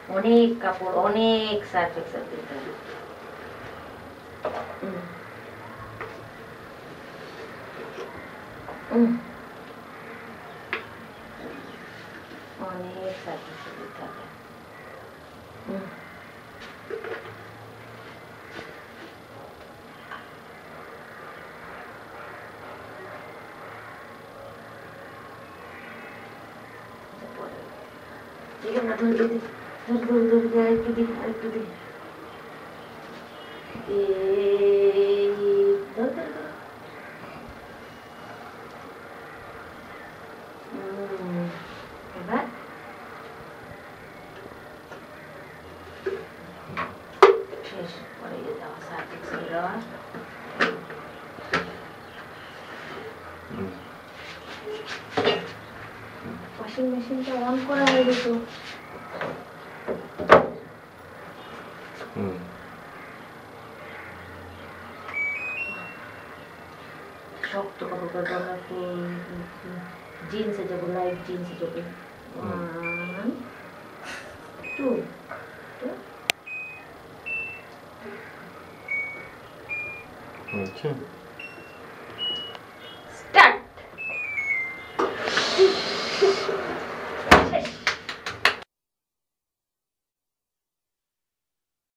অনেক কাপড়, অনেক সার্ফ এক্সেল দিতে হবে। অনেক সার্ফ এক্সেল দিতে হবে। ঠিক আছে, ধরে দিদি, আরেকটু দিই, আরেকটু দিই। এবার শেষ করে দেওয়া সার্ফ এক্সেল দেওয়া। ওয়াশিং মেশিনটা অন করা হয়ে গেছে। শক্ত কাপড় জিন্সে যাবো, লাইট জিন্সে যাবো। 1 2 আচ্ছা।